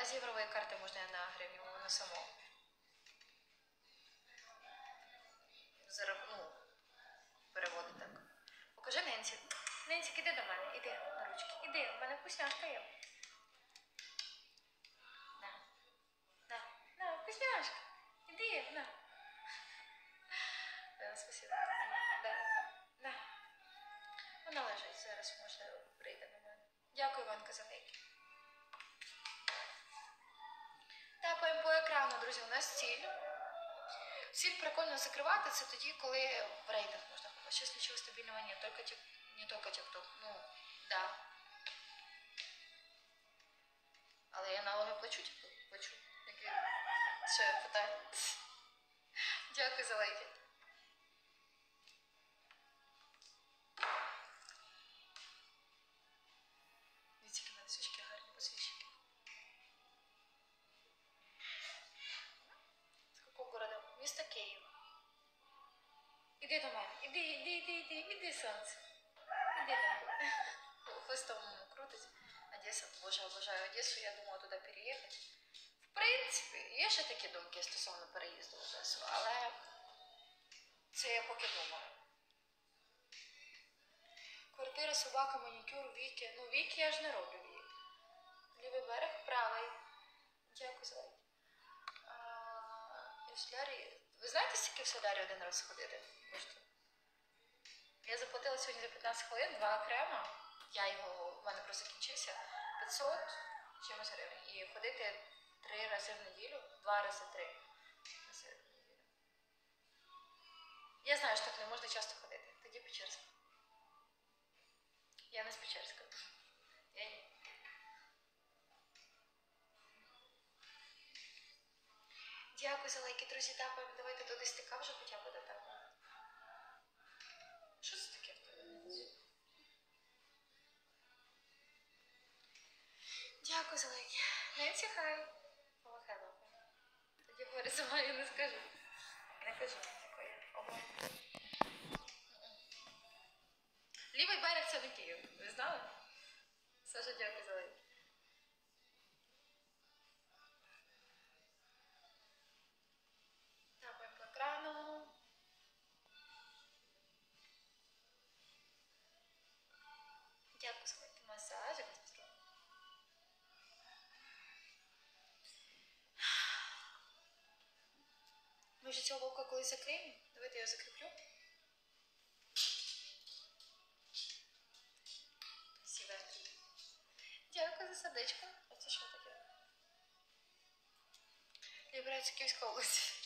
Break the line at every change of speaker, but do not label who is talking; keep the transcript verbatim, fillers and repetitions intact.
а з єврової карти можна на гривню, воно само. Зараз, ну, переводить так. Покажи Ненсі. Ненсі, іди до мене, іди на ручки. Іди, в мене вкусняшка є. На. На, на, вкусняшка. Іди, на. Да, спасибо. Да, да. Вона лежить, зараз може прийде до мене. Дякую, Іванка, за лайки. Тапаємо по екрану, друзі, у нас ціль. Ціль прикольно закривати, це тоді, коли в рейтинг можна попасти. Сейчас ничего стабильного нет, только тик... не только ТикТок. Ну, да. Але я налоги плачу, типу, плачу. Які... Що я питаю? Дякую за лайки. Дивіться, які в мене свічки гарні посвіщені. З якого города? Місто Київ. Іди до мене. Іди, іди, іди, іди, іди, сонце. Іди до мене. Хвостом крутить. Одеса, боже, обожаю Одесу, я думала туди переїхати. В принципі, є ще такі думки стосовно переїзду в Одесу, але це я поки думаю. Квартира, собака, манікюр, Віки. Ну, Віки я ж не роблю Віки. Лівий берег, правий. Дякую за лайк. І в солярі... Ви знаєте, скільки в солярі один раз ходити? Я заплатила сьогодні за п'ятнадцять хвилин, два окремо. Я його, в мене просто закінчився. п'ятсот чимось гривень. І ходити три рази в неділю, два рази три рази в неділю. Я знаю, що так не можна часто ходити. Тоді Печерська. Я не з Печерська. Я ні. Дякую за лайки, друзі. Тапаємо. Давайте до десяти вже хоча б дотапаємо. Що це таке? Дякую за лайки. Ненсі, хай. Помахай лапою. Тоді говорю, сама я не скажу. Не кажу такої. Ого. Лівий берег це не Київ. Ви знали? Саша, дякую за лайки. Тапаємо по екрану. Дякую за лайки. Масажик. Ми ж цього вовка колись закриємо. Давайте я його закріплю. Спасибо. Дякую за сердечко. А це що таке? Я браю Київська область.